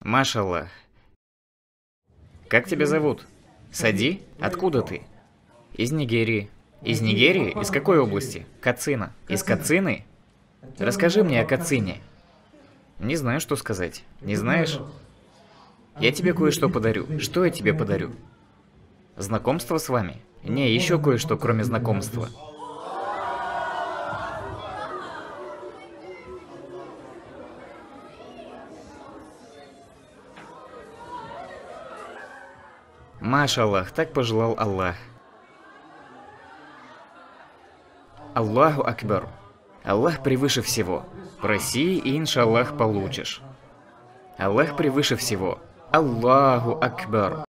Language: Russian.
Машаллах. Как тебя зовут? Сади? Откуда ты? Из Нигерии. Из Нигерии? Из какой области? Кацина. Из Кацины? Расскажи мне о Кацине. Не знаю, что сказать. Не знаешь? Я тебе кое-что подарю. Что я тебе подарю? Знакомство с вами? Не, еще кое-что, кроме знакомства. Машаллах, так пожелал Аллах. Аллаху Акбар. Аллах превыше всего. Проси, и иншаллах получишь. Аллах превыше всего. Аллаху Акбар.